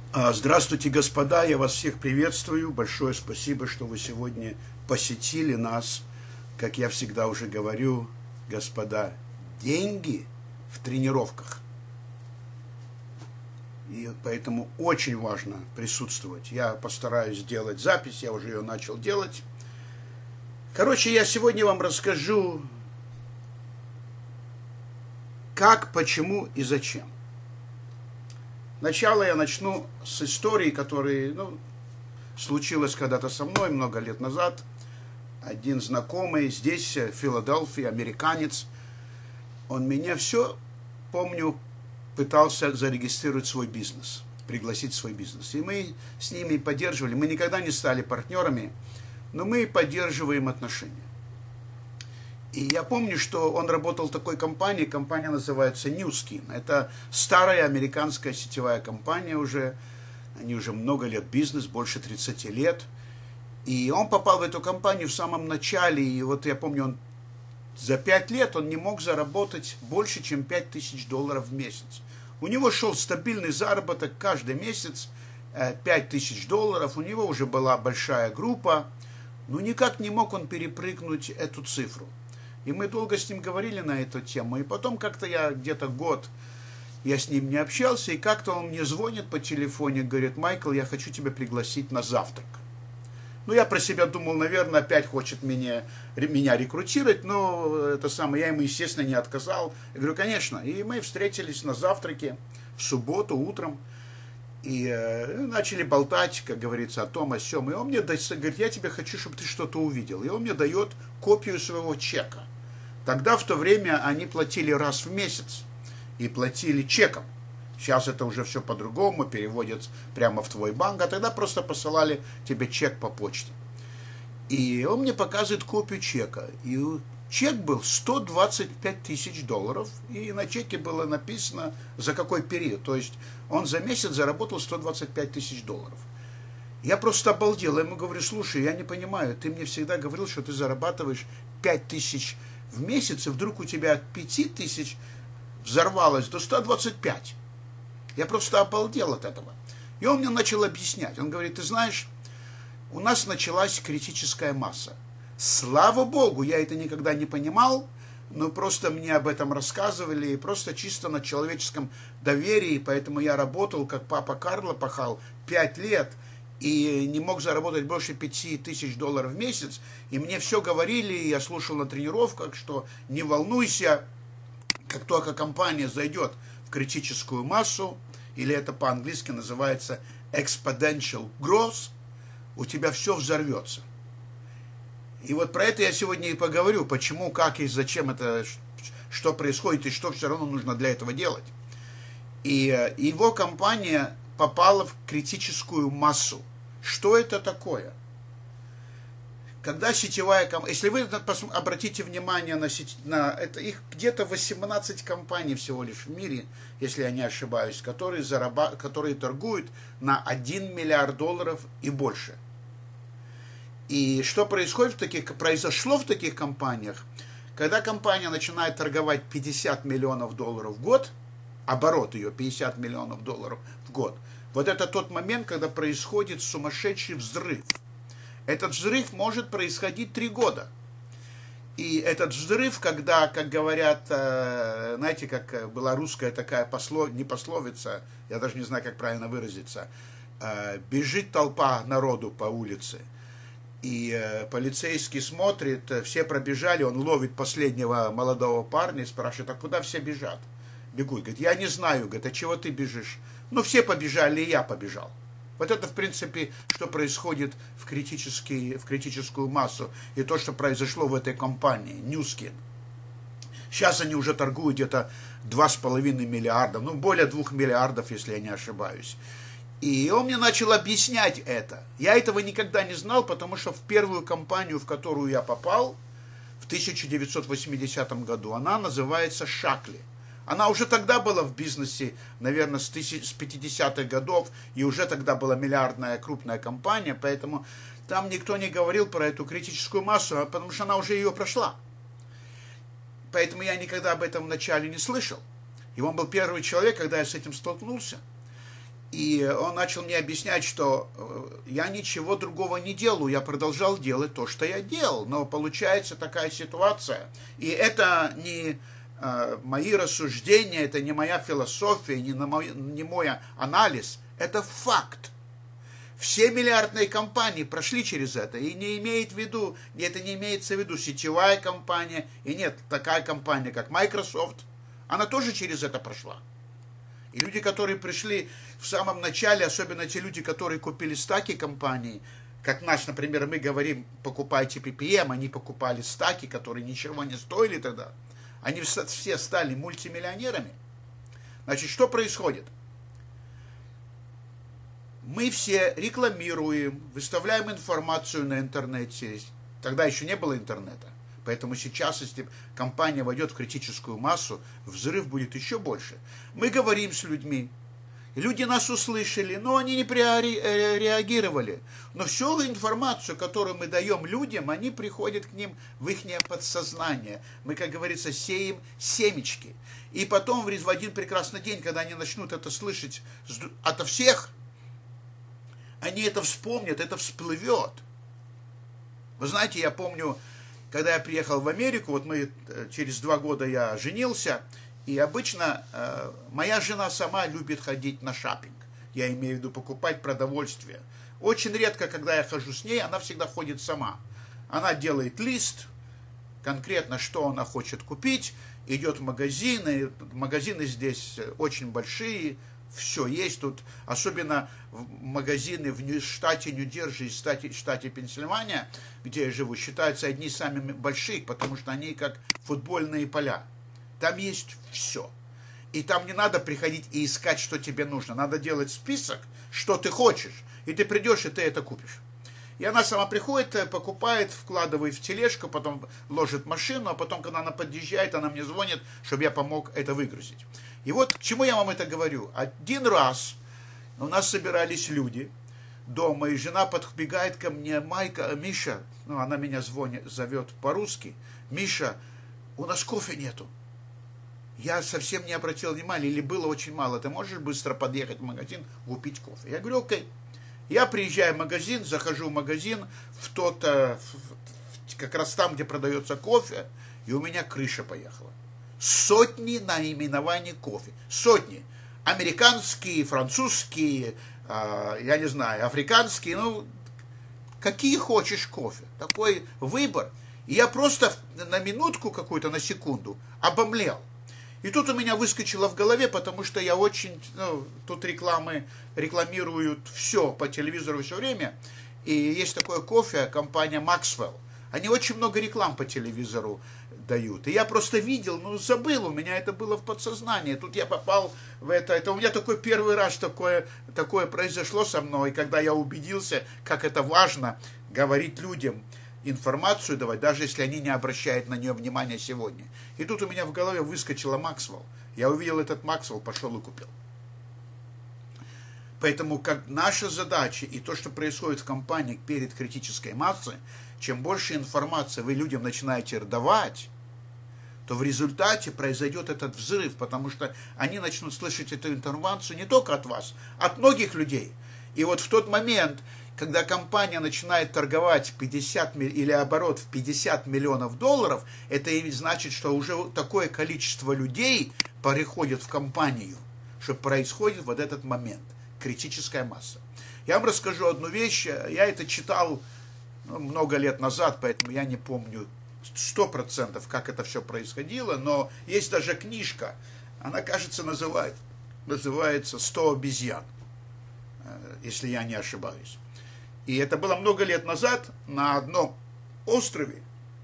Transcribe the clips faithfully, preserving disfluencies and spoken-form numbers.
А, Здравствуйте, господа, я вас всех приветствую. Большое спасибо, что вы сегодня посетили нас. Как я всегда уже говорю, господа, деньги в тренировках. И поэтому очень важно присутствовать. Я постараюсь сделать запись, я уже ее начал делать. Короче, я сегодня вам расскажу, как, почему и зачем. Сначала я начну с истории, которая ну, случилась когда-то со мной много лет назад. Один знакомый здесь, в Филадельфии, американец, он меня все, помню, пытался зарегистрировать свой бизнес, пригласить в свой бизнес. И мы с ними поддерживали, мы никогда не стали партнерами, но мы поддерживаем отношения. И я помню, что он работал в такой компании, компания называется Nu Skin. Это старая американская сетевая компания уже, они уже много лет бизнес, больше тридцати лет. И он попал в эту компанию в самом начале, и вот я помню, он за пять лет он не мог заработать больше, чем пять тысяч долларов в месяц. У него шел стабильный заработок каждый месяц, пять тысяч долларов, у него уже была большая группа, но никак не мог он перепрыгнуть эту цифру. И мы долго с ним говорили на эту тему. И потом как-то я где-то год, я с ним не общался, и как-то он мне звонит по телефону, говорит: Майкл, я хочу тебя пригласить на завтрак. Ну, я про себя думал, наверное, опять хочет меня, меня рекрутировать, но это самое, я ему, естественно, не отказал. Я говорю, конечно. И мы встретились на завтраке в субботу утром. И э, начали болтать, как говорится, о том, о сём. И он мне дает, говорит, я тебе хочу, чтобы ты что-то увидел. И он мне дает копию своего чека. Тогда, в то время, они платили раз в месяц. И платили чеком. Сейчас это уже все по-другому, переводят прямо в твой банк. А тогда просто посылали тебе чек по почте. И он мне показывает копию чека. И чек был сто двадцать пять тысяч долларов. И на чеке было написано, за какой период. То есть он за месяц заработал сто двадцать пять тысяч долларов. Я просто обалдел. Я ему говорю, слушай, я не понимаю, ты мне всегда говорил, что ты зарабатываешь пять тысяч в месяц, и вдруг у тебя от пяти тысяч взорвалось до ста двадцати пяти. Я просто обалдел от этого. И он мне начал объяснять. Он говорит, ты знаешь, у нас началась критическая масса. Слава Богу, я это никогда не понимал, но просто мне об этом рассказывали, просто чисто на человеческом доверии, поэтому я работал, как папа Карло пахал, пять лет, и не мог заработать больше пяти тысяч долларов в месяц, и мне все говорили, и я слушал на тренировках, что не волнуйся, как только компания зайдет в критическую массу, или это по-английски называется exponential growth, у тебя все взорвется. И вот про это я сегодня и поговорю, почему, как и зачем это, что происходит, и что все равно нужно для этого делать. И его компания попала в критическую массу. Что это такое? Когда сетевая компания, если вы обратите внимание на, сеть, на это, их где-то восемнадцать компаний всего лишь в мире, если я не ошибаюсь, которые, зараба, которые торгуют на один миллиард долларов и больше. И что происходит в таких, произошло в таких компаниях, когда компания начинает торговать пятьдесят миллионов долларов в год, оборот ее пятьдесят миллионов долларов в год, вот это тот момент, когда происходит сумасшедший взрыв. Этот взрыв может происходить три года. И этот взрыв, когда, как говорят, знаете, как была русская такая послов... не пословица, я даже не знаю, как правильно выразиться, бежит толпа народу по улице, и полицейский смотрит, все пробежали, он ловит последнего молодого парня и спрашивает, а куда все бежат? Бегут. Говорит, я не знаю, говорит, а чего ты бежишь? Ну, все побежали, и я побежал. Вот это, в принципе, что происходит в, критический, в критическую массу. И то, что произошло в этой компании, Nu Skin. Сейчас они уже торгуют где-то два с половиной миллиарда, ну, более двух миллиардов, если я не ошибаюсь. И он мне начал объяснять это. Я этого никогда не знал, потому что в первую компанию, в которую я попал, в тысяча девятьсот восьмидесятом году, она называется Шакли. Она уже тогда была в бизнесе, наверное, с пятидесятых годов, и уже тогда была миллиардная крупная компания, поэтому там никто не говорил про эту критическую массу, потому что она уже ее прошла. Поэтому я никогда об этом вначале не слышал. И он был первый человек, когда я с этим столкнулся. И он начал мне объяснять, что я ничего другого не делаю, я продолжал делать то, что я делал. Но получается такая ситуация. И это не э, мои рассуждения, это не моя философия, не, на мой, не мой анализ. Это факт. Все миллиардные компании прошли через это. И не имеет в виду, это не имеется в виду сетевая компания. И нет, такая компания, как Microsoft, она тоже через это прошла. И люди, которые пришли в самом начале, особенно те люди, которые купили стаки компаний, как наш, например, мы говорим, покупайте пи пи эм, они покупали стаки, которые ничего не стоили тогда. Они все стали мультимиллионерами. Значит, что происходит? Мы все рекламируем, выставляем информацию на интернете. Тогда еще не было интернета. Поэтому сейчас, если компания войдет в критическую массу, взрыв будет еще больше. Мы говорим с людьми. Люди нас услышали, но они не реагировали. Но всю информацию, которую мы даем людям, они приходят к ним в их подсознание. Мы, как говорится, сеем семечки. И потом в один прекрасный день, когда они начнут это слышать ото всех, они это вспомнят, это всплывет. Вы знаете, я помню, когда я приехал в Америку, вот мы через два года я женился, и обычно э, моя жена сама любит ходить на шопинг. Я имею в виду покупать продовольствие. Очень редко, когда я хожу с ней, она всегда ходит сама. Она делает лист, конкретно, что она хочет купить, идет в магазины. Магазины здесь очень большие, все есть тут, особенно магазины в штате Нью-Джерси и штате, штате Пенсильвания, где я живу, считаются одни из самых больших, потому что они как футбольные поля. Там есть все. И там не надо приходить и искать, что тебе нужно. Надо делать список, что ты хочешь. И ты придешь, и ты это купишь. И она сама приходит, покупает, вкладывает в тележку, потом ложит в машину, а потом, когда она подъезжает, она мне звонит, чтобы я помог это выгрузить. И вот к чему я вам это говорю. Один раз у нас собирались люди дома, и жена подбегает ко мне: Майка, Миша, ну она меня звонит, зовет по-русски: Миша, у нас кофе нету. Я совсем не обратил внимания, или было очень мало. Ты можешь быстро подъехать в магазин, купить кофе? Я говорю: окей. Я приезжаю в магазин, захожу в магазин, в тот, как раз там, где продается кофе, и у меня крыша поехала. Сотни наименований кофе. Сотни. Американские, французские, я не знаю, африканские, ну, какие хочешь кофе. Такой выбор. И я просто на минутку какую-то, на секунду обомлел. И тут у меня выскочило в голове, потому что я очень, ну, тут рекламы, рекламируют все по телевизору все время. И есть такое кофе, компания Maxwell. Они очень много реклам по телевизору дают. И я просто видел, ну, забыл, у меня это было в подсознании. Тут я попал в это. Это у меня такой первый раз такое, такое произошло со мной, когда я убедился, как это важно говорить людям, информацию давать, даже если они не обращают на нее внимания сегодня. И тут у меня в голове выскочила Maxwell. Я увидел этот Maxwell, пошел и купил. Поэтому как наша задача и то, что происходит в компании перед критической массой, чем больше информации вы людям начинаете давать, то в результате произойдет этот взрыв, потому что они начнут слышать эту информацию не только от вас, от многих людей. И вот в тот момент, когда компания начинает торговать пятьдесят или оборот в пятьдесят миллионов долларов, это и значит, что уже такое количество людей переходит в компанию, что происходит вот этот момент, критическая масса. Я вам расскажу одну вещь, я это читал ну, много лет назад, поэтому я не помню сто процентов, как это все происходило, но есть даже книжка, она, кажется, называет, называется «сто обезьян», если я не ошибаюсь. И это было много лет назад на одном острове.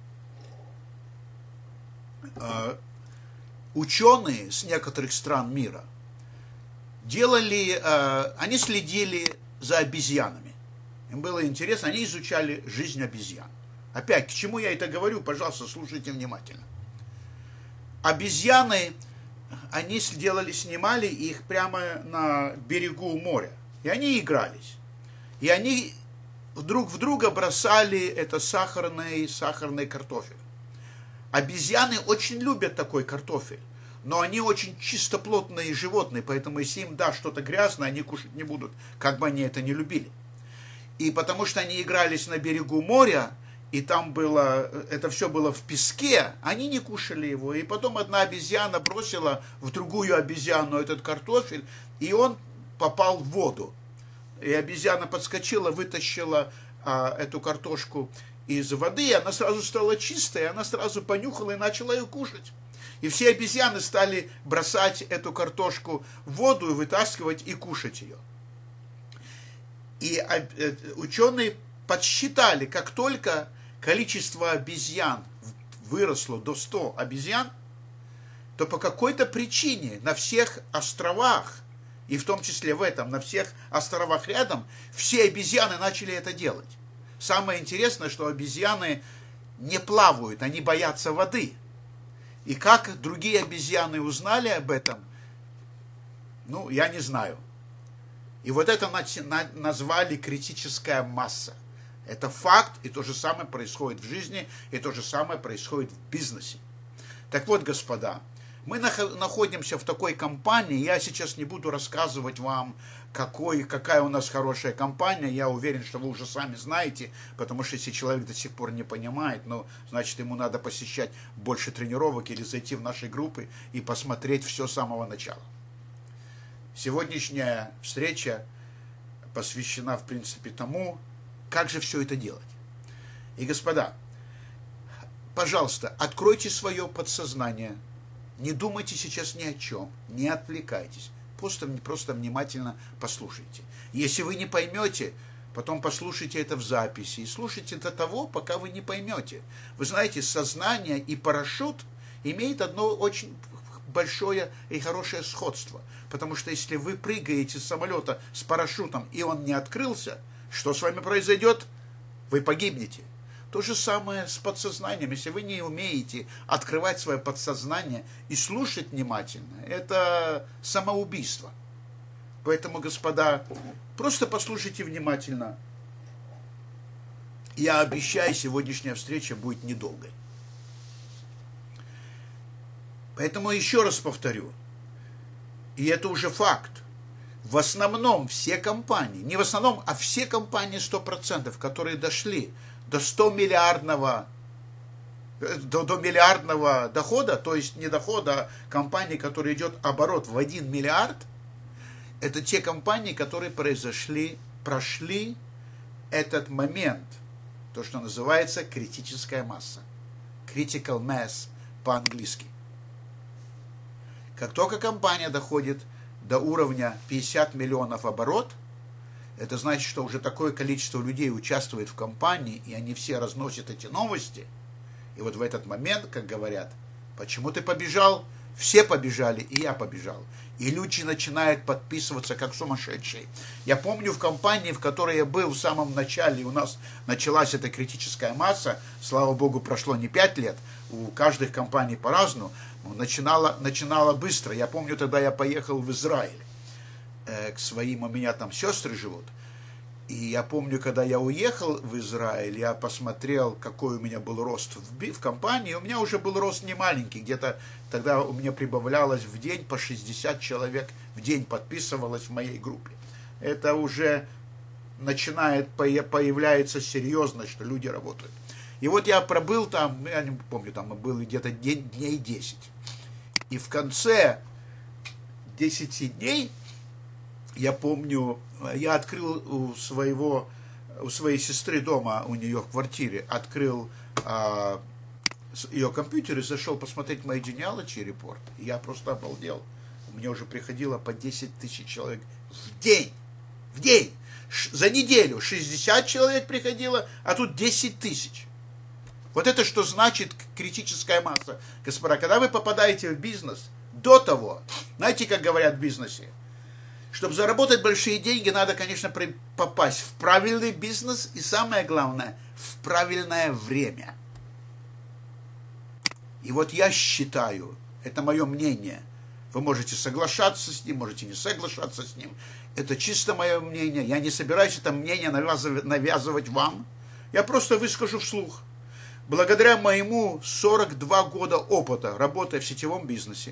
Ученые с некоторых стран мира делали, они следили за обезьянами. Им было интересно, они изучали жизнь обезьян. Опять, к чему я это говорю, пожалуйста, слушайте внимательно. Обезьяны, они сделали, снимали их прямо на берегу моря. И они игрались. И они друг в друга бросали это сахарный, сахарный картофель. Обезьяны очень любят такой картофель. но они очень чистоплотные животные, поэтому если им дашь что-то грязное, они кушать не будут, как бы они это не любили. И потому что они игрались на берегу моря, и там было, это все было в песке, они не кушали его. И потом одна обезьяна бросила в другую обезьяну этот картофель, и он попал в воду. И обезьяна подскочила, вытащила а, эту картошку из воды, и она сразу стала чистой, она сразу понюхала и начала ее кушать. И все обезьяны стали бросать эту картошку в воду и вытаскивать и кушать ее. И ученые подсчитали, как только количество обезьян выросло до ста обезьян, то по какой-то причине на всех островах, и в том числе в этом, на всех островах рядом, все обезьяны начали это делать. Самое интересное, что обезьяны не плавают, они боятся воды. И как другие обезьяны узнали об этом, ну, я не знаю. И вот это назвали критическая масса. Это факт, и то же самое происходит в жизни, и то же самое происходит в бизнесе. Так вот, господа, мы находимся в такой компании, я сейчас не буду рассказывать вам, какой, какая у нас хорошая компания, я уверен, что вы уже сами знаете, потому что если человек до сих пор не понимает, ну, значит, ему надо посещать больше тренировок или зайти в наши группы и посмотреть все с самого начала. Сегодняшняя встреча посвящена, в принципе, тому, как же все это делать. И, господа, пожалуйста, откройте свое подсознание, не думайте сейчас ни о чем, не отвлекайтесь, просто, просто внимательно послушайте. Если вы не поймете, потом послушайте это в записи и слушайте до того, пока вы не поймете. Вы знаете, сознание и парашют имеют одно очень большое и хорошее сходство. Потому что если вы прыгаете с самолета с парашютом, и он не открылся, что с вами произойдет? Вы погибнете. То же самое с подсознанием. Если вы не умеете открывать свое подсознание и слушать внимательно, это самоубийство. Поэтому, господа, просто послушайте внимательно. Я обещаю, сегодняшняя встреча будет недолгой. Поэтому еще раз повторю, и это уже факт, в основном все компании, не в основном, а все компании сто процентов, которые дошли до ста миллиардного, до, до миллиардного дохода, то есть не дохода, а компании, которая идет оборот в один миллиард, это те компании, которые произошли, прошли этот момент, то, что называется критическая масса, critical mass по-английски. Как только компания доходит до уровня пятьдесят миллионов оборот, это значит, что уже такое количество людей участвует в компании, и они все разносят эти новости. И вот в этот момент, как говорят, почему ты побежал? Все побежали, и я побежал. И люди начинают подписываться как сумасшедшие. Я помню в компании, в которой я был в самом начале, у нас началась эта критическая масса, слава богу, прошло не пять лет, у каждой компании по-разному, начинала, начинала быстро. Я помню, тогда я поехал в Израиль э, к своим, у меня там сестры живут. И я помню, когда я уехал в Израиль, я посмотрел, какой у меня был рост в, в компании. У меня уже был рост не маленький, где-то тогда у меня прибавлялось в день по шестьдесят человек в день подписывалось в моей группе. Это уже начинает, появляется серьезность, что люди работают. И вот я пробыл там, я не помню, там был где-то дней десять. И в конце десяти дней, я помню, я открыл у своего, у своей сестры дома, у нее в квартире, открыл а, ее компьютер и зашел посмотреть мои genealogy report. И я просто обалдел. У меня уже приходило по десять тысяч человек в день. В день. Ш- за неделю шестьдесят человек приходило, а тут десять тысяч. Вот это что значит критическая масса. Господа, когда вы попадаете в бизнес, до того, знаете, как говорят в бизнесе, чтобы заработать большие деньги, надо, конечно, попасть в правильный бизнес и, самое главное, в правильное время. И вот я считаю, это мое мнение, вы можете соглашаться с ним, можете не соглашаться с ним, это чисто мое мнение, я не собираюсь это мнение навязывать, навязывать вам, я просто выскажу вслух. Благодаря моему сорок два года опыта, работая в сетевом бизнесе,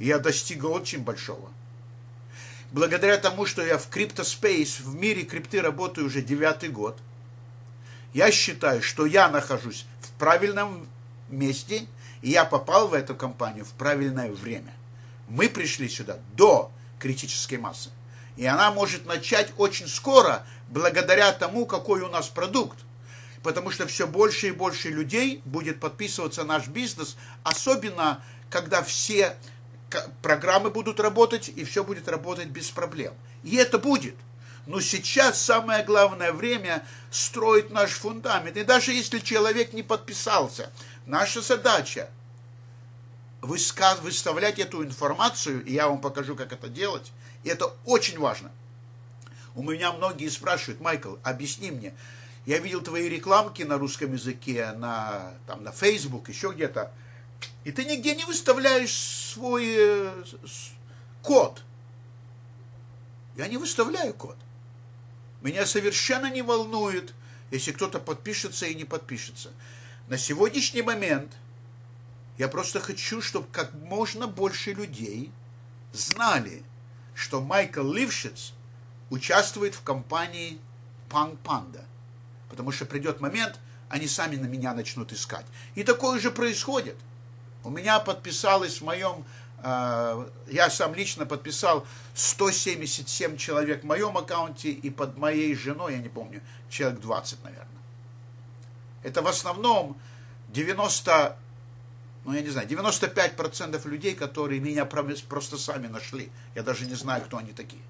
И я достиг очень большого. Благодаря тому, что я в криптоспейс, в мире крипты работаю уже девятый год, я считаю, что я нахожусь в правильном месте, и я попал в эту компанию в правильное время. Мы пришли сюда до критической массы. И она может начать очень скоро, благодаря тому, какой у нас продукт. Потому что все больше и больше людей будет подписываться на наш бизнес, особенно когда все программы будут работать, и все будет работать без проблем. И это будет. Но сейчас самое главное время строить наш фундамент. И даже если человек не подписался, наша задача выставлять эту информацию, и я вам покажу, как это делать. И это очень важно. У меня многие спрашивают: Майкл, объясни мне. Я видел твои рекламки на русском языке, на, там, на Facebook, еще где-то. И ты нигде не выставляешь свой э, код. Я не выставляю код. Меня совершенно не волнует, если кто-то подпишется и не подпишется. На сегодняшний момент я просто хочу, чтобы как можно больше людей знали, что Майкл Лившиц участвует в компании Punk Panda. Потому что придет момент, они сами на меня начнут искать. И такое же происходит. У меня подписалось в моем, э, я сам лично подписал сто семьдесят семь человек в моем аккаунте, и под моей женой, я не помню, человек двадцать, наверное. Это в основном девяносто, ну я не знаю, девяносто пять процентов людей, которые меня просто сами нашли. Я даже не знаю, кто они такие.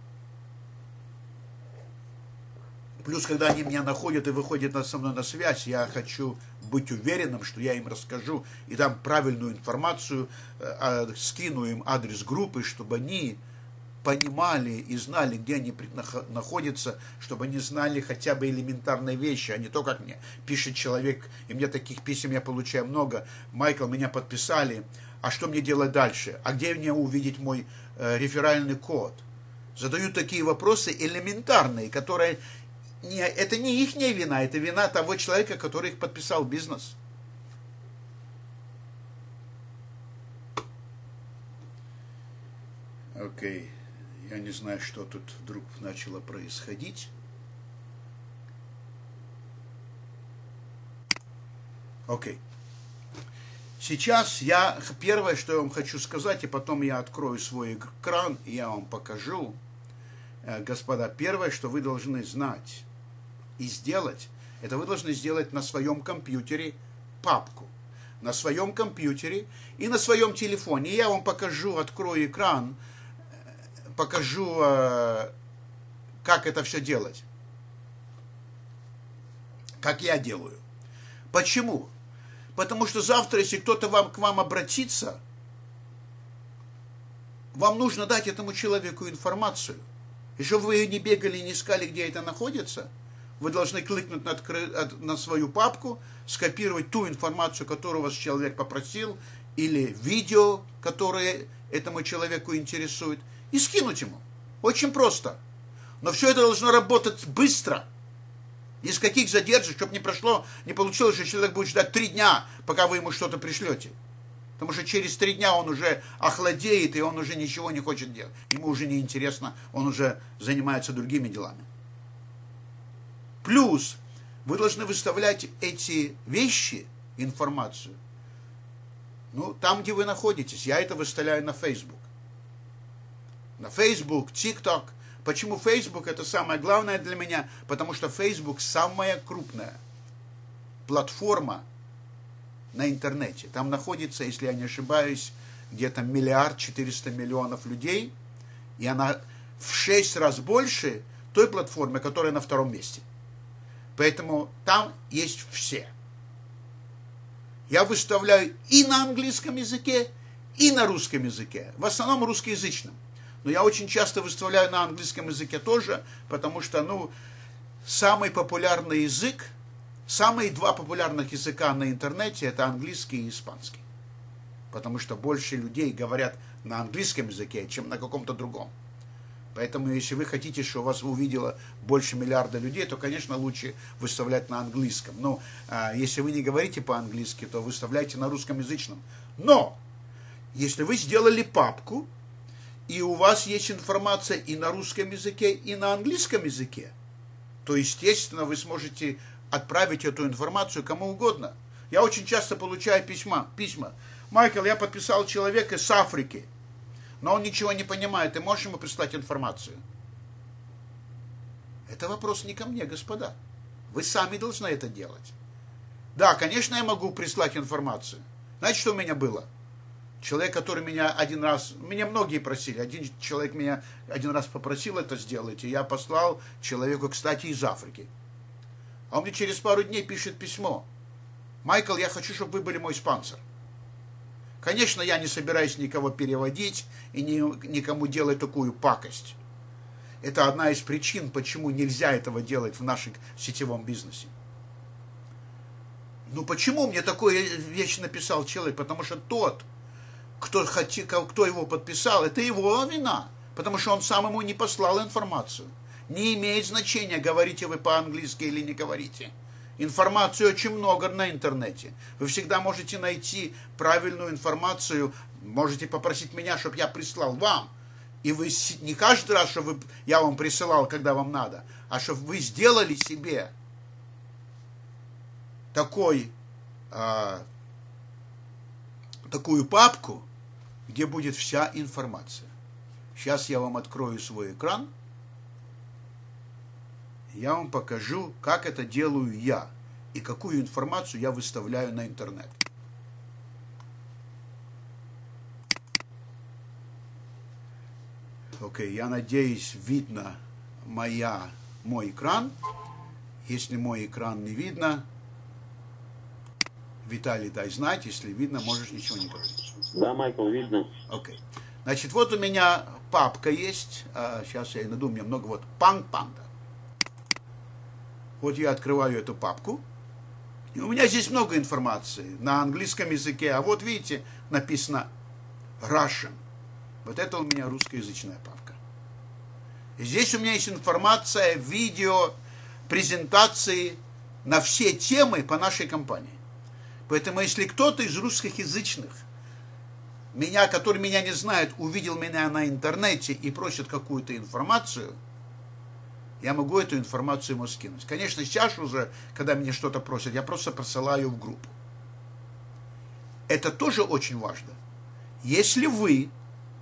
Плюс, когда они меня находят и выходят со мной на связь, я хочу быть уверенным, что я им расскажу и дам правильную информацию, скину им адрес группы, чтобы они понимали и знали, где они находятся, чтобы они знали хотя бы элементарные вещи, а не то, как мне пишет человек, и мне таких писем я получаю много: Майкл, меня подписали, а что мне делать дальше? А где мне увидеть мой э, реферальный код? Задают такие вопросы элементарные, которые... Не, это не их вина, это вина того человека, который их подписал в бизнес. Окей. Okay. Я не знаю, что тут вдруг начало происходить. Окей. Okay. Сейчас я, первое, что я вам хочу сказать, и потом я открою свой экран, и я вам покажу. Господа, первое, что вы должны знать и сделать, это вы должны сделать на своем компьютере папку. На своем компьютере и на своем телефоне. И я вам покажу, открою экран, покажу, как это все делать. Как я делаю. Почему? Потому что завтра, если кто-то вам, к вам обратится, вам нужно дать этому человеку информацию. И чтобы вы не бегали и не искали, где это находится, вы должны кликнуть на, на свою папку, скопировать ту информацию, которую вас человек попросил, или видео, которое этому человеку интересует, и скинуть ему. Очень просто. Но все это должно работать быстро. Без каких задержек, чтобы не прошло, не получилось, что человек будет ждать три дня, пока вы ему что-то пришлете. Потому что через три дня он уже охладеет, и он уже ничего не хочет делать. Ему уже не интересно, он уже занимается другими делами. Плюс вы должны выставлять эти вещи, информацию, ну, там, где вы находитесь. Я это выставляю на Facebook. На Facebook, TikTok. Почему Facebook это самое главное для меня? Потому что Facebook самая крупная платформа на интернете. Там находится, если я не ошибаюсь, где-то миллиард четыреста миллионов людей. И она в шесть раз больше той платформы, которая на втором месте. Поэтому там есть все. Я выставляю и на английском языке, и на русском языке. В основном русскоязычном. Но я очень часто выставляю на английском языке тоже, потому что, ну, самый популярный язык, самые два популярных языка на интернете — это английский и испанский. Потому что больше людей говорят на английском языке, чем на каком-то другом. Поэтому, если вы хотите, чтобы вас увидело больше миллиарда людей, то, конечно, лучше выставлять на английском. Но а, если вы не говорите по-английски, то выставляйте на русскоязычном. Но Если вы сделали папку, и у вас есть информация и на русском языке, и на английском языке, то, естественно, вы сможете отправить эту информацию кому угодно. Я очень часто получаю письма, письма. Майкл, я подписал человека с Африки, но он ничего не понимает, ты можешь ему прислать информацию? Это вопрос не ко мне, господа. Вы сами должны это делать. Да, конечно, я могу прислать информацию. Знаете, что у меня было? Человек, который меня один раз, меня многие просили, один человек меня один раз попросил это сделать, и я послал человеку, кстати, из Африки. А он мне через пару дней пишет письмо. Майкл, я хочу, чтобы вы были мой спонсор. Конечно, я не собираюсь никого переводить и ни, никому делать такую пакость. Это одна из причин, почему нельзя этого делать в нашем сетевом бизнесе. Ну почему мне такое вещь написал человек? Потому что тот, кто, хотел, кто его подписал, это его вина. Потому что он сам ему не послал информацию. Не имеет значения, говорите вы по-английски или не говорите. Информации очень много на интернете. Вы всегда можете найти правильную информацию. Можете попросить меня, чтобы я прислал вам. И вы не каждый раз, чтобы я вам присылал, когда вам надо, а чтобы вы сделали себе такой, а, такую папку, где будет вся информация. Сейчас я вам открою свой экран. Я вам покажу, как это делаю я и какую информацию я выставляю на интернет. Окей, okay, я надеюсь, видно моя, мой экран. Если мой экран не видно, Виталий, дай знать. Если видно, можешь ничего не говорить. Да, Майкл, видно. Окей. Okay. Значит, вот у меня папка есть. А, сейчас я найду, у меня много. Вот, Punk Panda. Вот я открываю эту папку. И у меня здесь много информации на английском языке. А вот видите, написано Russian. Вот это у меня русскоязычная папка. И здесь у меня есть информация, видео, презентации на все темы по нашей компании. Поэтому если кто-то из русскоязычных, меня, который меня не знает, увидел меня на интернете и просит какую-то информацию, я могу эту информацию ему скинуть. Конечно, сейчас уже, когда меня что-то просят, я просто посылаю в группу. Это тоже очень важно. Если вы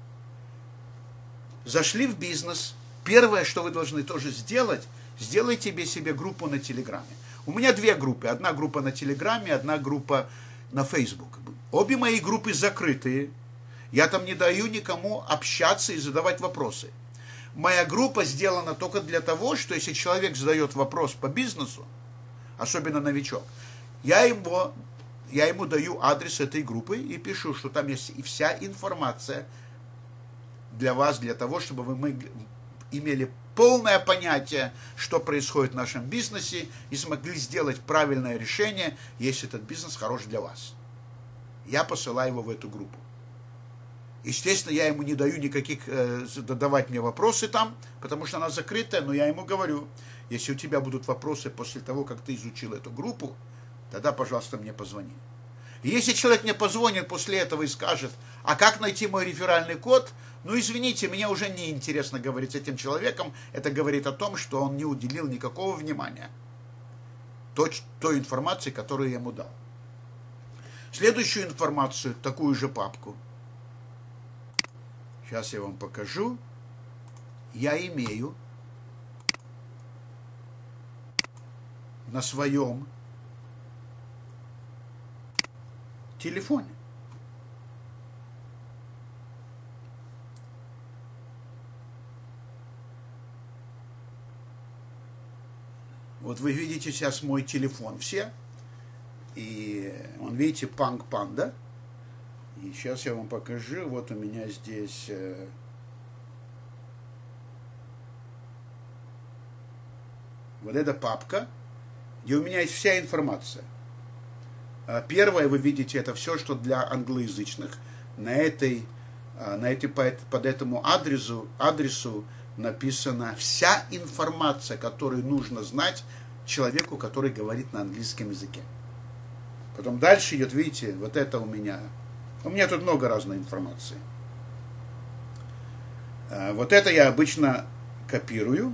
зашли в бизнес, первое, что вы должны тоже сделать, сделайте себе, себе группу на Телеграме. У меня две группы. Одна группа на Телеграме, одна группа на Фейсбук. Обе мои группы закрытые. Я там не даю никому общаться и задавать вопросы. Моя группа сделана только для того, что если человек задает вопрос по бизнесу, особенно новичок, я ему, я ему даю адрес этой группы и пишу, что там есть и вся информация для вас, для того, чтобы вы имели полное понятие, что происходит в нашем бизнесе, и смогли сделать правильное решение, если этот бизнес хорош для вас. Я посылаю его в эту группу. Естественно, я ему не даю никаких, э, задавать мне вопросы там, потому что она закрытая, но я ему говорю, если у тебя будут вопросы после того, как ты изучил эту группу, тогда, пожалуйста, мне позвони. И если человек мне позвонит после этого и скажет, а как найти мой реферальный код, ну, извините, мне уже не интересно говорить с этим человеком, это говорит о том, что он не уделил никакого внимания той, той информации, которую я ему дал. Следующую информацию, такую же папку, сейчас я вам покажу, я имею на своем телефоне. Вот вы видите сейчас мой телефон все. И он, видите, Punk Panda. И сейчас я вам покажу. Вот у меня здесь э, вот эта папка, где у меня есть вся информация. Первое, вы видите, это все, что для англоязычных. На этой, на этой, под этому адресу, адресу написана вся информация, которую нужно знать человеку, который говорит на английском языке. Потом дальше идет, видите, вот это у меня У меня тут много разной информации. Вот это я обычно копирую.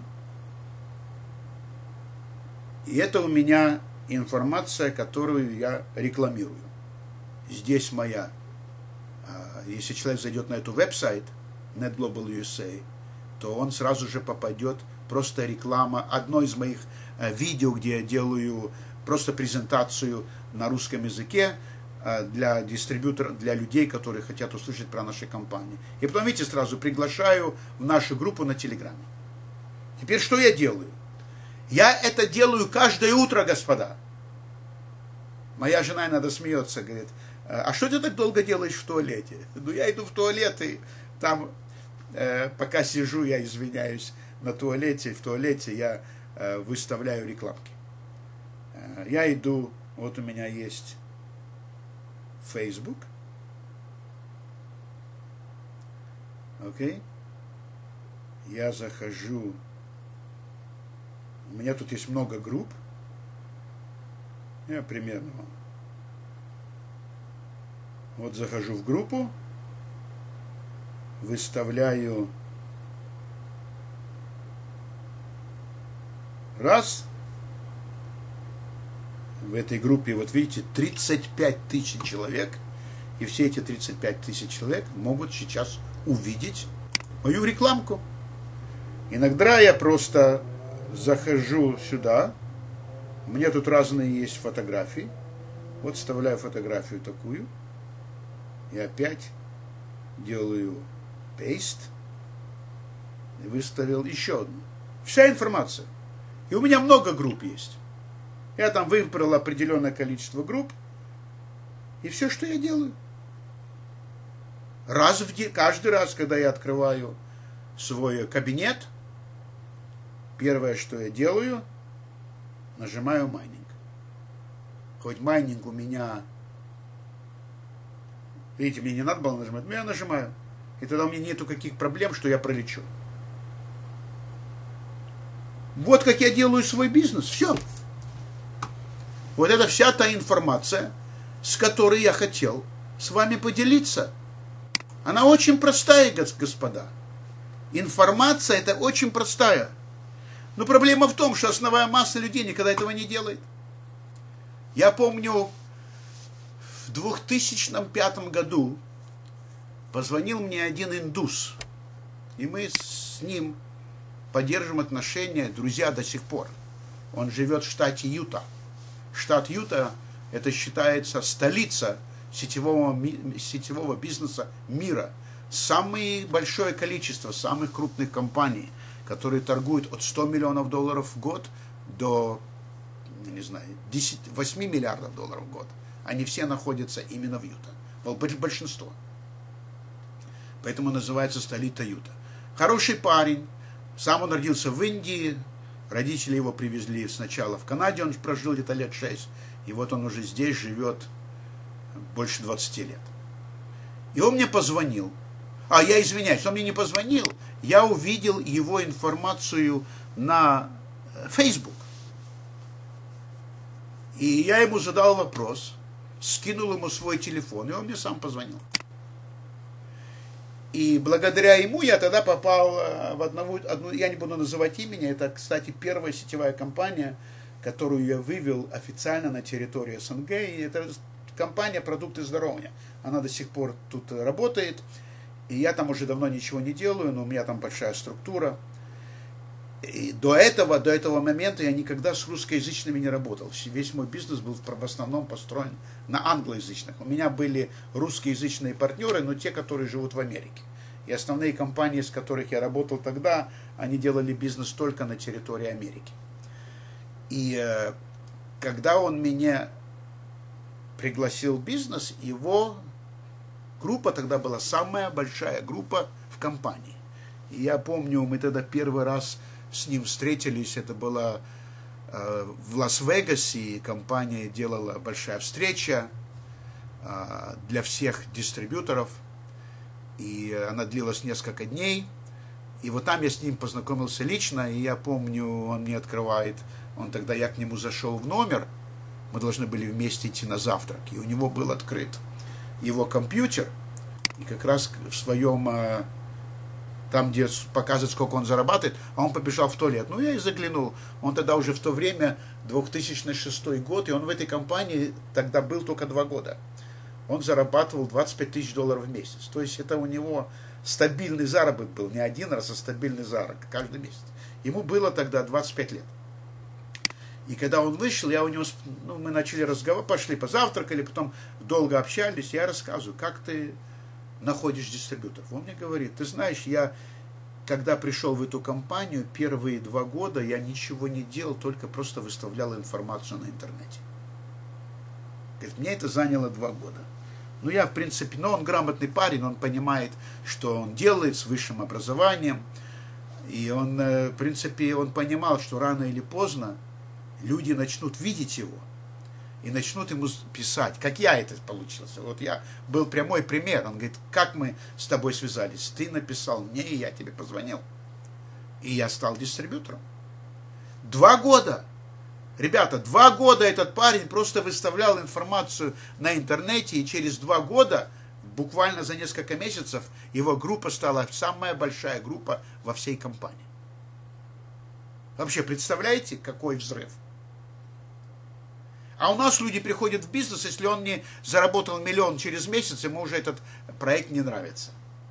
И это у меня информация, которую я рекламирую. Здесь моя. Если человек зайдет на эту веб-сайт NetGlobal ю эс эй, то он сразу же попадет, просто реклама, одно из моих видео, где я делаю просто презентацию на русском языке для дистрибьюторов, для людей, которые хотят услышать про наши компании. И потом, видите, сразу приглашаю в нашу группу на Телеграме. Теперь что я делаю? Я это делаю каждое утро, господа. Моя жена иногда смеется, говорит, а что ты так долго делаешь в туалете? Ну, я иду в туалет, и там, э, пока сижу, я извиняюсь, на туалете, в туалете я э, выставляю рекламки. Э, я иду, вот у меня есть Facebook. Окей. Я захожу. У меня тут есть много групп. Я примерно вам. Вот захожу в группу, выставляю раз. В этой группе, вот видите, тридцать пять тысяч человек. И все эти тридцать пять тысяч человек могут сейчас увидеть мою рекламку. Иногда я просто захожу сюда. У меня тут разные есть фотографии. Вот вставляю фотографию такую. И опять делаю paste. И выставил еще одну. Вся информация. И у меня много групп есть. Я там выбрал определенное количество групп. И все, что я делаю. Раз в день, каждый раз, когда я открываю свой кабинет, первое, что я делаю, нажимаю майнинг. Хоть майнинг у меня, видите, мне не надо было нажимать, но я нажимаю. И тогда у меня нету каких проблем, что я пролечу. Вот как я делаю свой бизнес. Все. Вот это вся та информация, с которой я хотел с вами поделиться. Она очень простая, господа. Информация это очень простая. Но проблема в том, что основная масса людей никогда этого не делает. Я помню, в две тысячи пятом году позвонил мне один индус. И мы с ним поддерживаем отношения, друзья до сих пор. Он живет в штате Юта. Штат Юта это считается столица сетевого, сетевого бизнеса мира. Самое большое количество самых крупных компаний, которые торгуют от ста миллионов долларов в год до, не знаю, десяти, восьми миллиардов долларов в год. Они все находятся именно в Юта. Большинство. Поэтому называется столица Юта. Хороший парень. Сам он родился в Индии. Родители его привезли сначала в Канаде. Он прожил где-то лет шесть. И вот он уже здесь живет больше двадцати лет. И он мне позвонил. А, я извиняюсь, он мне не позвонил. Я увидел его информацию на Facebook. И я ему задал вопрос, скинул ему свой телефон, и он мне сам позвонил. И благодаря ему я тогда попал в одну, одну, я не буду называть имени, это, кстати, первая сетевая компания, которую я вывел официально на территорию СНГ. И это компания «Продукты здоровья». Она до сих пор тут работает. И я там уже давно ничего не делаю, но у меня там большая структура. И до этого, до этого момента я никогда с русскоязычными не работал. Весь мой бизнес был в основном построен на англоязычных. У меня были русскоязычные партнеры, но те, которые живут в Америке. И основные компании, с которых я работал тогда, они делали бизнес только на территории Америки. И э, когда он меня пригласил в бизнес, его группа тогда была самая большая группа в компании. И я помню, мы тогда первый раз с ним встретились, это было э, в Лас-Вегасе, и компания делала большая встреча э, для всех дистрибьюторов, и она длилась несколько дней, и вот там я с ним познакомился лично, и я помню, он мне открывает, он тогда, я к нему зашел в номер, мы должны были вместе идти на завтрак, и у него был открыт его компьютер, и как раз в своем, там, где показывает, сколько он зарабатывает, а он побежал в туалет. Ну, я и заглянул. Он тогда уже в то время, две тысячи шестой год, и он в этой компании тогда был только два года. Он зарабатывал двадцать пять тысяч долларов в месяц. То есть это у него стабильный заработок был, не один раз, а стабильный заработок каждый месяц. Ему было тогда двадцать пять лет. И когда он вышел, я у него, ну, мы начали разговор, пошли позавтракали, потом долго общались, я рассказываю, как ты находишь дистрибьюторов. Он мне говорит, ты знаешь, я, когда пришел в эту компанию, первые два года я ничего не делал, только просто выставлял информацию на интернете. Говорит, мне это заняло два года. Ну, я, в принципе, но он грамотный парень, он понимает, что он делает с высшим образованием. И он, в принципе, он понимал, что рано или поздно люди начнут видеть его и начнут ему писать, как я это получился. Вот я был прямой пример. Он говорит, как мы с тобой связались? Ты написал мне, и я тебе позвонил. И я стал дистрибьютором. Два года. Ребята, два года этот парень просто выставлял информацию на интернете, и через два года, буквально за несколько месяцев, его группа стала самая большая группа во всей компании. Вообще, представляете, какой взрыв? А у нас люди приходят в бизнес, если он не заработал миллион через месяц, ему уже этот проект не нравится.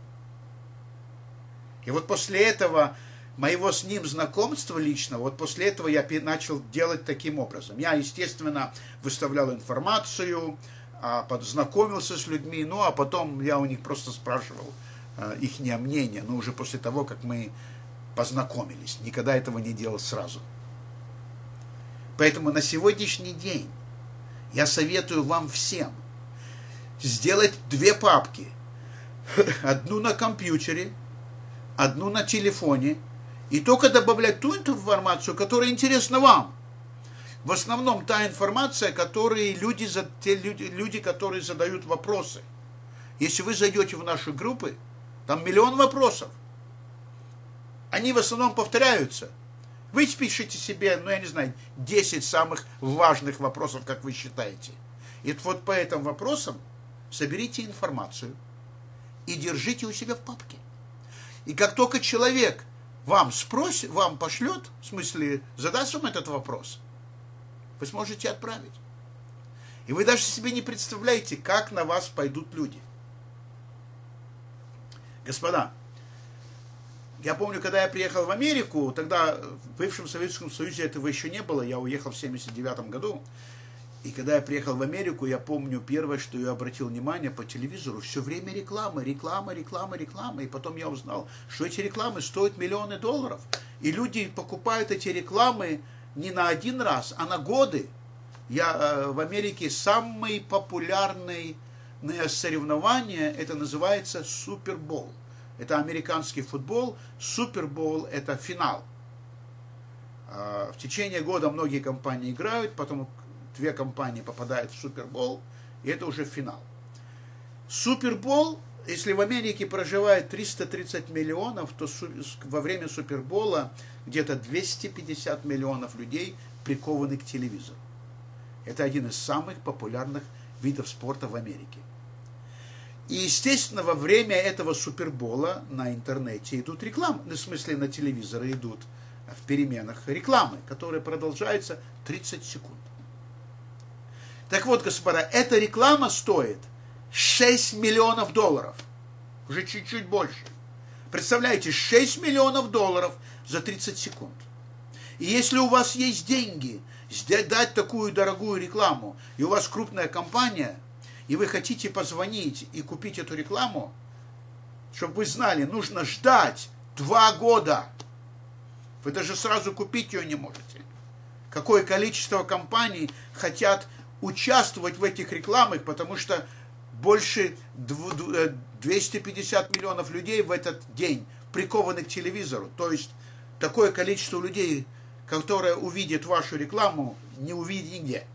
И вот после этого, моего с ним знакомства лично, вот после этого я начал делать таким образом. Я, естественно, выставлял информацию, познакомился с людьми, ну а потом я у них просто спрашивал их мнение, но уже после того, как мы познакомились. Никогда этого не делал сразу. Поэтому на сегодняшний день я советую вам всем сделать две папки. Одну на компьютере, одну на телефоне, и только добавлять ту информацию, которая интересна вам. В основном та информация, которые люди, те люди, люди, которые задают вопросы. Если вы зайдете в наши группы, там миллион вопросов. Они в основном повторяются. Вы пишите себе, ну я не знаю, десять самых важных вопросов, как вы считаете. И вот по этим вопросам соберите информацию и держите у себя в папке. И как только человек вам спросит, вам пошлет, в смысле, задаст вам этот вопрос, вы сможете отправить. И вы даже себе не представляете, как на вас пойдут люди. Господа, я помню, когда я приехал в Америку, тогда в бывшем Советском Союзе этого еще не было, я уехал в семьдесят девятом году, и когда я приехал в Америку, я помню, первое, что я обратил внимание по телевизору, все время реклама, реклама, реклама, реклама, и потом я узнал, что эти рекламы стоят миллионы долларов, и люди покупают эти рекламы не на один раз, а на годы. Я э, в Америке самые популярные соревнования, это называется Супербол. Это американский футбол, Супербол – это финал. В течение года многие компании играют, потом две компании попадают в Супербол, и это уже финал. Супербол, если в Америке проживает триста тридцать миллионов, то во время Супербола где-то двести пятьдесят миллионов людей прикованы к телевизору. Это один из самых популярных видов спорта в Америке. И, естественно, во время этого Супербола на интернете идут рекламы, в смысле на телевизоре идут в переменах рекламы, которые продолжаются тридцать секунд. Так вот, господа, эта реклама стоит шесть миллионов долларов. Уже чуть-чуть больше. Представляете, шесть миллионов долларов за тридцать секунд. И если у вас есть деньги дать такую дорогую рекламу, и у вас крупная компания, и вы хотите позвонить и купить эту рекламу, чтобы вы знали, нужно ждать два года. Вы даже сразу купить ее не можете. Какое количество компаний хотят участвовать в этих рекламах, потому что больше двести пятьдесят миллионов людей в этот день прикованы к телевизору. То есть такое количество людей, которое увидит вашу рекламу, не увидит нигде.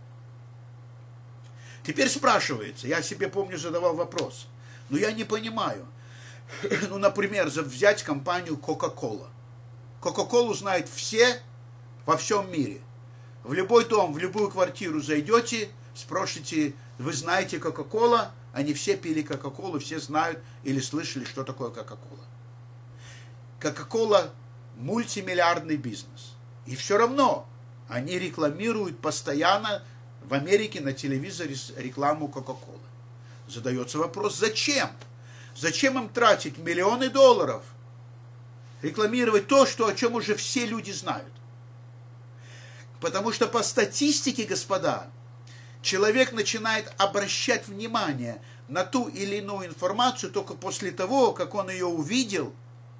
Теперь спрашивается, я себе помню задавал вопрос, но я не понимаю. Ну, например, взять компанию Coca-Cola. Coca-Cola знают все во всем мире. В любой дом, в любую квартиру зайдете, спросите, вы знаете Coca-Cola, они все пили Кока-Колу, все знают или слышали, что такое Кока-Кола. Кока-Кола мультимиллиардный бизнес. И все равно они рекламируют постоянно в Америке на телевизоре рекламу Кока-Колы. Задается вопрос, зачем? Зачем им тратить миллионы долларов, рекламировать то, что, о чем уже все люди знают? Потому что по статистике, господа, человек начинает обращать внимание на ту или иную информацию только после того, как он ее увидел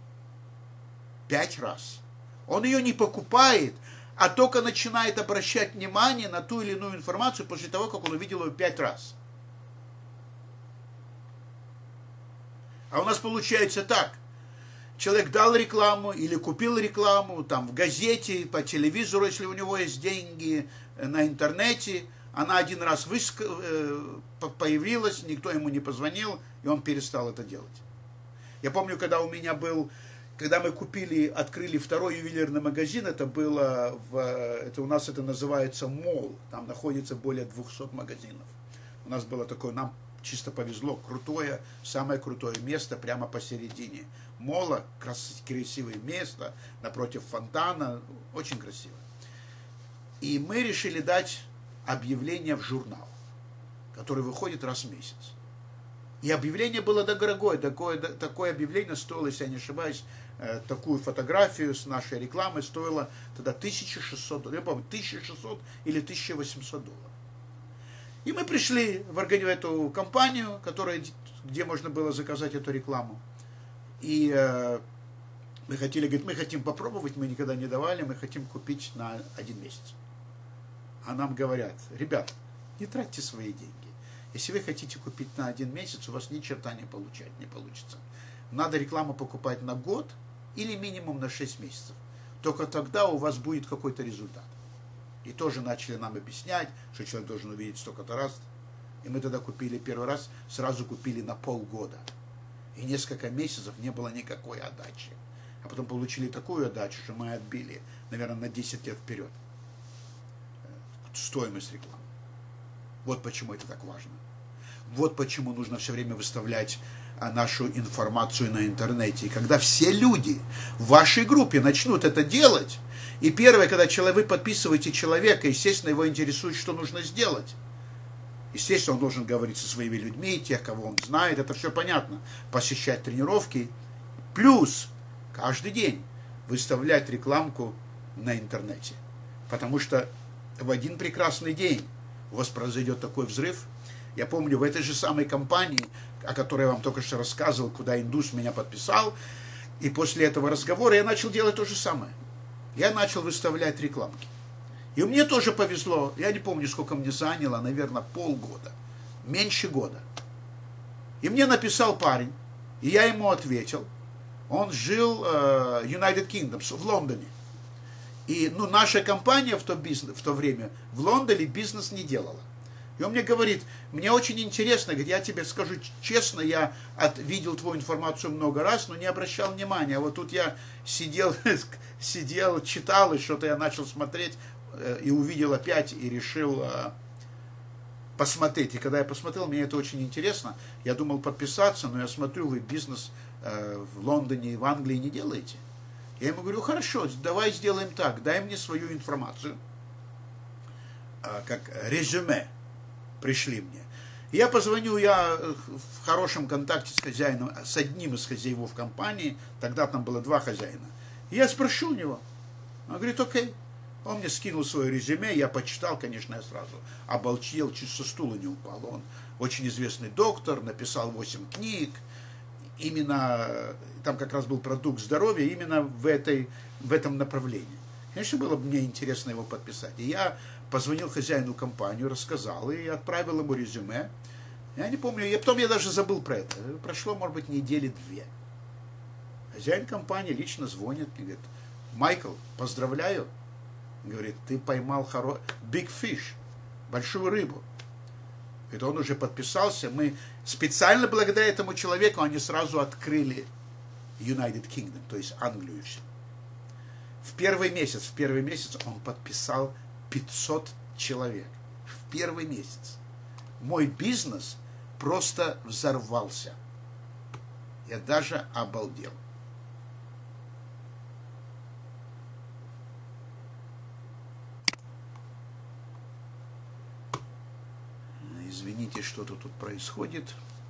пять раз. Он ее не покупает, а только начинает обращать внимание на ту или иную информацию после того, как он увидел ее пять раз. А у нас получается так. Человек дал рекламу или купил рекламу там, в газете, по телевизору, если у него есть деньги, на интернете. Она один раз выск... появилась, никто ему не позвонил, и он перестал это делать. Я помню, когда у меня был, когда мы купили, открыли второй ювелирный магазин, это было, в, это у нас это называется молл, там находится более двухсот магазинов. У нас было такое, нам чисто повезло, крутое, самое крутое место прямо посередине молла, красивое место, напротив фонтана, очень красиво. И мы решили дать объявление в журнал, который выходит раз в месяц. И объявление было дорогое, такое, такое объявление стоило, если я не ошибаюсь, такую фотографию с нашей рекламой стоило тогда тысяча шестьсот долларов, я помню, тысяча шестьсот или тысяча восемьсот долларов. И мы пришли в эту компанию, которая, где можно было заказать эту рекламу. И э, мы хотели, говорит, мы хотим попробовать, мы никогда не давали, мы хотим купить на один месяц. А нам говорят, ребят, не тратьте свои деньги. Если вы хотите купить на один месяц, у вас ни черта не, получать, не получится. Надо рекламу покупать на год или минимум на шесть месяцев. Только тогда у вас будет какой-то результат. И тоже начали нам объяснять, что человек должен увидеть столько-то раз. И мы тогда купили первый раз, сразу купили на полгода. И несколько месяцев не было никакой отдачи. А потом получили такую отдачу, что мы отбили, наверное, на десять лет вперед стоимость рекламы. Вот почему это так важно. Вот почему нужно все время выставлять нашу информацию на интернете. И когда все люди в вашей группе начнут это делать, и первое, когда человек, вы подписываете человека, естественно, его интересует, что нужно сделать. Естественно, он должен говорить со своими людьми, тех, кого он знает, это все понятно. Посещать тренировки, плюс каждый день выставлять рекламку на интернете. Потому что в один прекрасный день у вас произойдет такой взрыв. Я помню, в этой же самой компании, о которой я вам только что рассказывал, куда индус меня подписал, и после этого разговора я начал делать то же самое. Я начал выставлять рекламки. И мне тоже повезло, я не помню, сколько мне заняло, наверное, полгода, меньше года. И мне написал парень, и я ему ответил. Он жил в uh, United Kingdom, в Лондоне. И ну, наша компания в то, бизнес, в то время в Лондоне бизнес не делала. И он мне говорит, мне очень интересно, говорит, я тебе скажу честно, я от, видел твою информацию много раз, но не обращал внимания. А вот тут я сидел, сидел, читал, и что-то я начал смотреть, э, и увидел опять, и решил э, посмотреть. И когда я посмотрел, мне это очень интересно. Я думал подписаться, но я смотрю, вы бизнес э, в Лондоне и в Англии не делаете. Я ему говорю, хорошо, давай сделаем так, дай мне свою информацию, э, как резюме. Пришли мне. И я позвоню, я в хорошем контакте с хозяином, с одним из хозяев компании, тогда там было два хозяина. И я спрошу у него. Он говорит, окей. Он мне скинул свое резюме, я почитал, конечно, я сразу обалчил, чуть со стула не упал. Он очень известный доктор, написал восемь книг. Именно, там как раз был продукт здоровья, именно в, этой, в этом направлении. Конечно, было бы мне интересно его подписать. И я позвонил хозяину компании, рассказал и отправил ему резюме. Я не помню, я, потом я даже забыл про это. Прошло, может быть, недели две. Хозяин компании лично звонит и говорит, Майкл, поздравляю. Говорит, ты поймал хоро... big fish, большую рыбу. Это он уже подписался. Мы специально благодаря этому человеку, они сразу открыли United Kingdom, то есть Англию. В первый месяц, в первый месяц он подписал пятьсот человек. В первый месяц. Мой бизнес просто взорвался. Я даже обалдел. Извините, что-то тут происходит.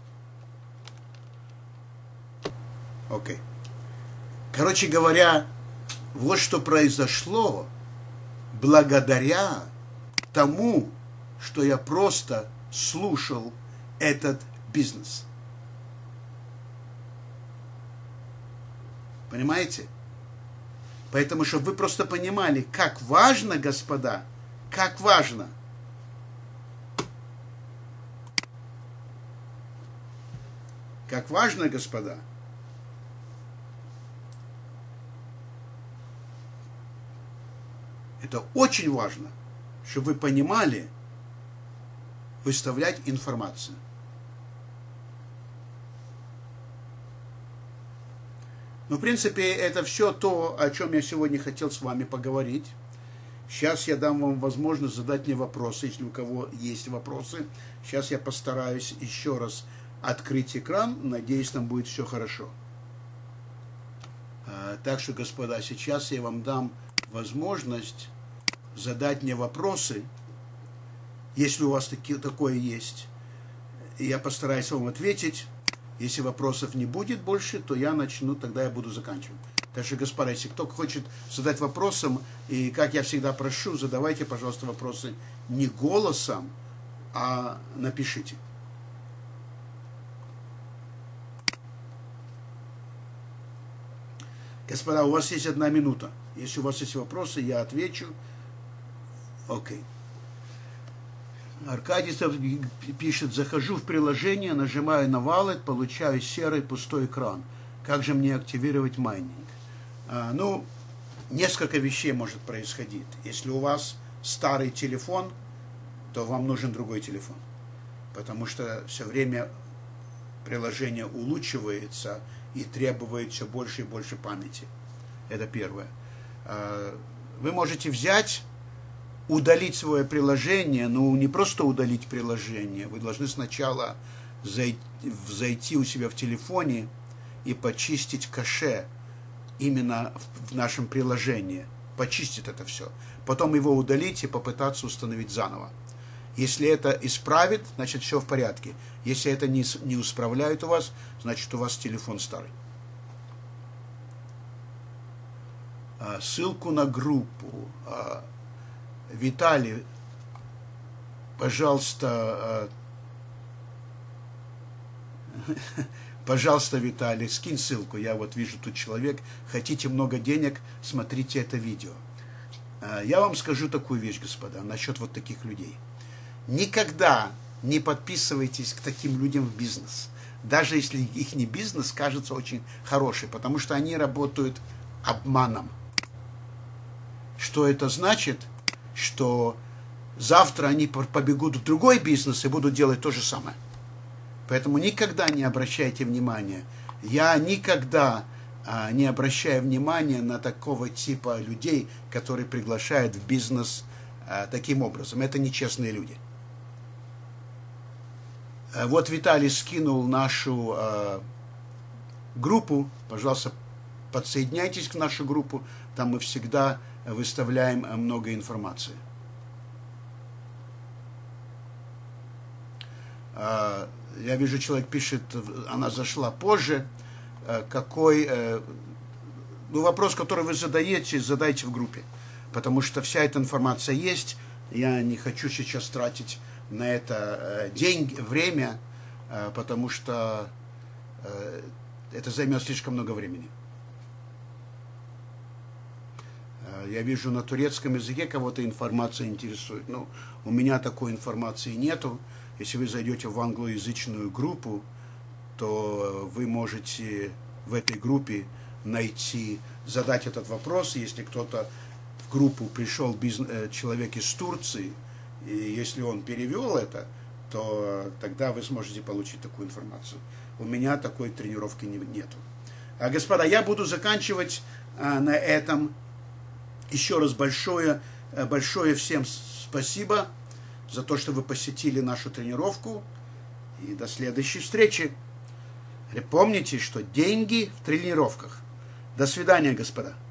Окей. Короче говоря, вот что произошло благодаря тому, что я просто слушал этот бизнес. Понимаете? Поэтому, чтобы вы просто понимали, как важно, господа, как важно. Как важно, господа. Это очень важно, чтобы вы понимали выставлять информацию. Ну, в принципе, это все то, о чем я сегодня хотел с вами поговорить. Сейчас я дам вам возможность задать мне вопросы, если у кого есть вопросы. Сейчас я постараюсь еще раз открыть экран. Надеюсь, там будет все хорошо. Так что, господа, сейчас я вам дам возможность задать мне вопросы, если у вас таки, такое есть. И я постараюсь вам ответить. Если вопросов не будет больше, то я начну, тогда я буду заканчивать. Так что, господа, если кто хочет задать вопросом, и как я всегда прошу, задавайте, пожалуйста, вопросы не голосом, а напишите. Господа, у вас есть одна минута. Если у вас есть вопросы, я отвечу. Окей. Аркадий пишет: захожу в приложение, нажимаю на Wallet, получаю серый пустой экран. Как же мне активировать майнинг? А, ну, несколько вещей может происходить. Если у вас старый телефон, то вам нужен другой телефон. Потому что все время приложение улучшивается и требует все больше и больше памяти. Это первое. А, вы можете взять, удалить свое приложение, но не просто удалить приложение. Вы должны сначала зайти, зайти у себя в телефоне и почистить кэше именно в нашем приложении. Почистить это все. Потом его удалить и попытаться установить заново. Если это исправит, значит все в порядке. Если это не, не исправляет у вас, значит у вас телефон старый. Ссылку на группу. Виталий, пожалуйста, пожалуйста, Виталий, скинь ссылку. Я вот вижу тут человек. Хотите много денег, смотрите это видео. Я вам скажу такую вещь, господа, насчет вот таких людей. Никогда не подписывайтесь к таким людям в бизнес. Даже если их не бизнес кажется очень хороший, потому что они работают обманом. Что это значит? Что завтра они побегут в другой бизнес и будут делать то же самое. Поэтому никогда не обращайте внимания. Я никогда а, не обращаю внимания на такого типа людей, которые приглашают в бизнес а, таким образом. Это нечестные люди. А, вот Виталий скинул нашу а, группу. Пожалуйста, подсоединяйтесь к нашей группе. Там мы всегда выставляем много информации. Я вижу, человек пишет, она зашла позже. Какой, ну, вопрос, который вы задаете, задайте в группе. Потому что вся эта информация есть. Я не хочу сейчас тратить на это деньги, время, потому что это займет слишком много времени. Я вижу, на турецком языке кого-то информация интересует. Ну, у меня такой информации нету. Если вы зайдете в англоязычную группу, то вы можете в этой группе найти, задать этот вопрос. Если кто-то в группу пришел бизнес, человек из Турции, и если он перевел это, то тогда вы сможете получить такую информацию. У меня такой тренировки нету. А, господа, я буду заканчивать а, на этом. Еще раз большое, большое всем спасибо за то, что вы посетили нашу тренировку. И до следующей встречи. Помните, что деньги в тренировках. До свидания, господа.